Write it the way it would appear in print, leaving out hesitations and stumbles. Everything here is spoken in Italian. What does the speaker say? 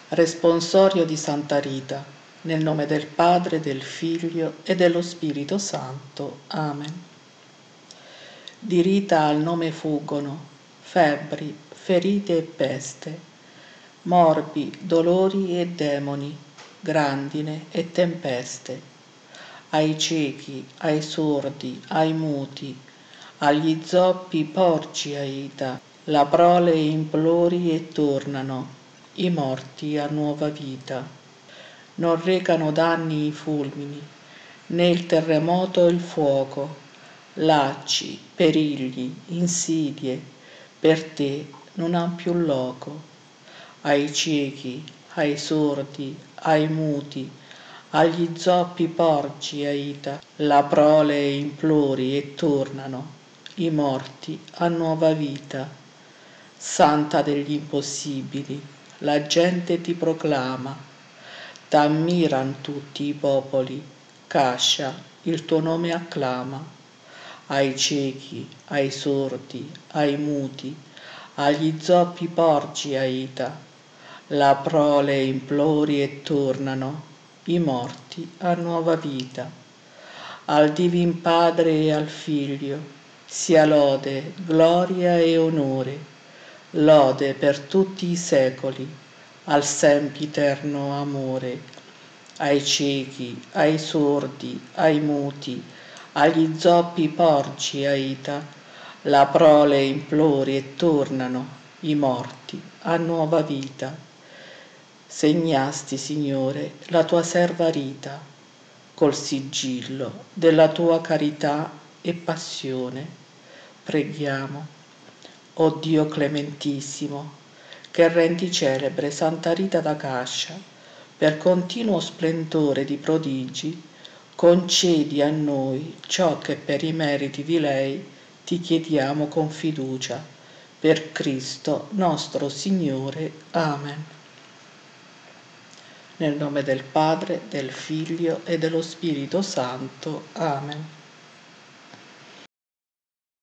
Responsorio di Santa Rita, nel nome del Padre, del Figlio e dello Spirito Santo. Amen. Di Rita al nome fuggono febbri, ferite e peste, morbi, dolori e demoni, grandine e tempeste. Ai ciechi, ai sordi, ai muti, agli zoppi porgi aita, la prole implori e tornano i morti a nuova vita. Non recano danni i fulmini, né il terremoto il fuoco, lacci, perigli, insidie, per te non han più loco. Ai ciechi, ai sordi, ai muti, agli zoppi porgi aita, la prole implori e tornano i morti a nuova vita. Santa degli impossibili, la gente ti proclama, t'ammiran tutti i popoli, Cascia il tuo nome acclama. Ai ciechi, ai sordi, ai muti, agli zoppi porgi aita, la prole implori e tornano i morti a nuova vita. Al Divin Padre e al Figlio sia lode, gloria e onore, lode per tutti i secoli, al sempiterno amore. Ai ciechi, ai sordi, ai muti, agli zoppi porgi aita, la prole implori e tornano i morti a nuova vita. Segnasti, Signore, la tua serva Rita, col sigillo della tua carità e passione. Preghiamo. O Dio clementissimo, che rendi celebre Santa Rita da Cascia, per continuo splendore di prodigi, concedi a noi ciò che per i meriti di lei ti chiediamo con fiducia. Per Cristo nostro Signore. Amen. Nel nome del Padre, del Figlio e dello Spirito Santo. Amen.